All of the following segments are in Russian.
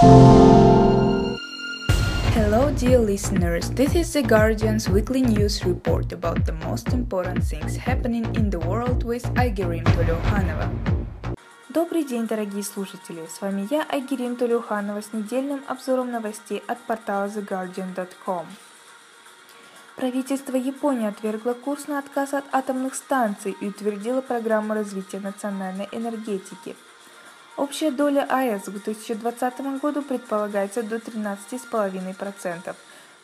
Hello, dear listeners. This is The Guardian's weekly news report about the most important things happening in the world with Айгерим Толеуханова. Добрый день, дорогие слушатели! С вами я, Айгерим Толеуханова, с недельным обзором новостей от портала TheGuardian.com. Правительство Японии отвергло курс на отказ от атомных станций и утвердило программу развития национальной энергетики. Общая доля АЭС к 2020 году предполагается до 13,5%. К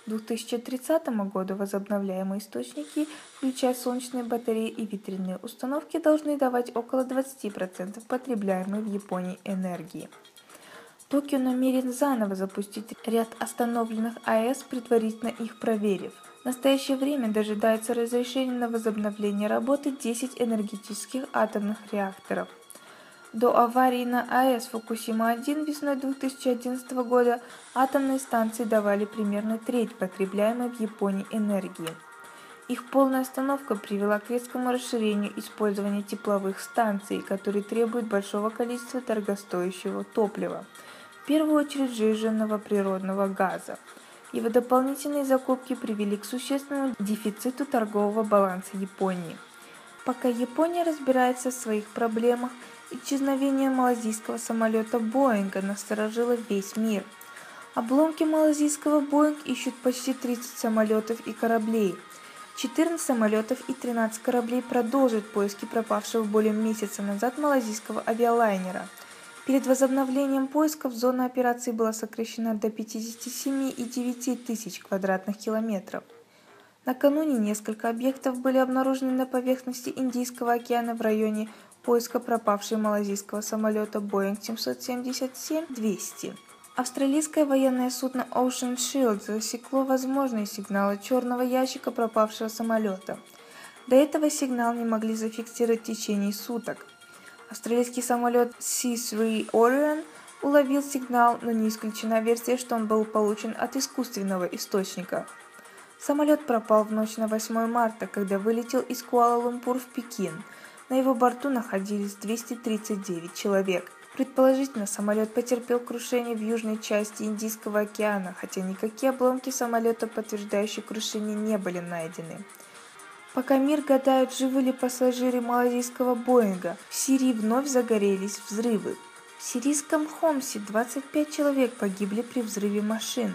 2030 году возобновляемые источники, включая солнечные батареи и ветряные установки, должны давать около 20% потребляемой в Японии энергии. Токио намерен заново запустить ряд остановленных АЭС, предварительно их проверив. В настоящее время дожидается разрешения на возобновление работы 10 энергетических атомных реакторов. До аварии на АЭС Фукусима-1 весной 2011 года атомные станции давали примерно треть потребляемой в Японии энергии. Их полная остановка привела к резкому расширению использования тепловых станций, которые требуют большого количества дорогостоящего топлива, в первую очередь сжиженного природного газа. Его дополнительные закупки привели к существенному дефициту торгового баланса Японии. Пока Япония разбирается в своих проблемах, исчезновение малайзийского самолета Боинга насторожило весь мир. Обломки малайзийского Боинг ищут почти 30 самолетов и кораблей. 14 самолетов и 13 кораблей продолжат поиски пропавшего более месяца назад малайзийского авиалайнера. Перед возобновлением поисков зона операции была сокращена до 57,9 тысяч квадратных километров. Накануне несколько объектов были обнаружены на поверхности Индийского океана в районе поиска пропавшего малайзийского самолета Boeing 777-200. Австралийское военное судно Ocean Shield засекло возможные сигналы черного ящика пропавшего самолета. До этого сигнал не могли зафиксировать в течение суток. Австралийский самолет C-3 Orion уловил сигнал, но не исключена версия, что он был получен от искусственного источника. Самолет пропал в ночь на 8 марта, когда вылетел из Куала-Лумпур в Пекин. На его борту находились 239 человек. Предположительно, самолет потерпел крушение в южной части Индийского океана, хотя никакие обломки самолета, подтверждающие крушение, не были найдены. Пока мир гадает, живы ли пассажиры малайзийского Боинга, в Сирии вновь загорелись взрывы. В сирийском Хомсе 25 человек погибли при взрыве машин.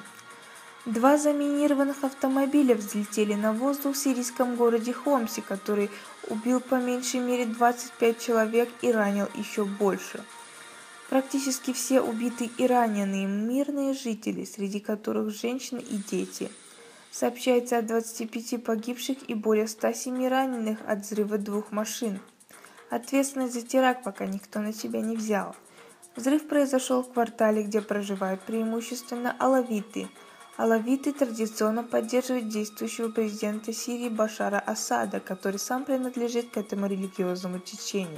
2 заминированных автомобиля взлетели на воздух в сирийском городе Хомсе, который убил по меньшей мере 25 человек и ранил еще больше. Практически все убитые и раненые мирные жители, среди которых женщины и дети. Сообщается о 25 погибших и более 107 раненых от взрыва 2 машин. Ответственность за теракт пока никто на себя не взял. Взрыв произошел в квартале, где проживают преимущественно алавиты. Алавиты традиционно поддерживают действующего президента Сирии Башара Асада, который сам принадлежит к этому религиозному течению.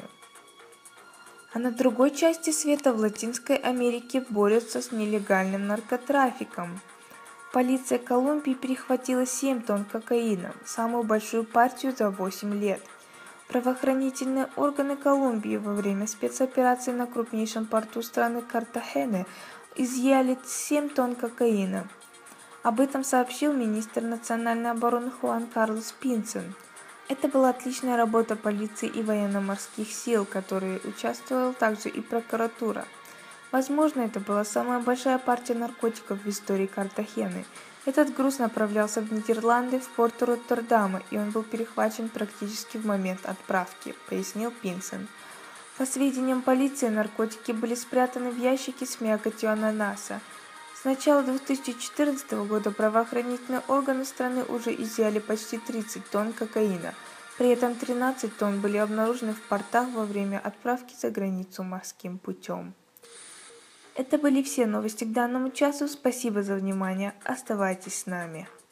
А на другой части света, в Латинской Америке, борются с нелегальным наркотрафиком. Полиция Колумбии перехватила 7 тонн кокаина, самую большую партию за 8 лет. Правоохранительные органы Колумбии во время спецоперации на крупнейшем порту страны Картахены изъяли 7 тонн кокаина. Об этом сообщил министр национальной обороны Хуан Карлос Пинсен. Это была отличная работа полиции и военно-морских сил, в которой участвовала также и прокуратура. Возможно, это была самая большая партия наркотиков в истории Картахены. Этот груз направлялся в Нидерланды, в порт Роттердама, и он был перехвачен практически в момент отправки, пояснил Пинсен. По сведениям полиции, наркотики были спрятаны в ящике с мякотью ананаса. С начала 2014 года правоохранительные органы страны уже изъяли почти 30 тонн кокаина. При этом 13 тонн были обнаружены в портах во время отправки за границу морским путем. Это были все новости к данному часу. Спасибо за внимание. Оставайтесь с нами.